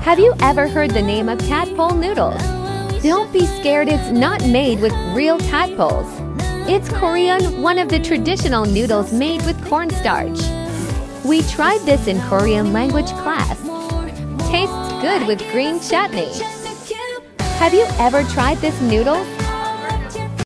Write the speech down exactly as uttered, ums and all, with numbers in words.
Have you ever heard the name of tadpole noodles? Don't be scared, it's not made with real tadpoles. It's Korean, one of the traditional noodles made with cornstarch. We tried this in Korean language class. Tastes good with green chutney. Have you ever tried this noodle?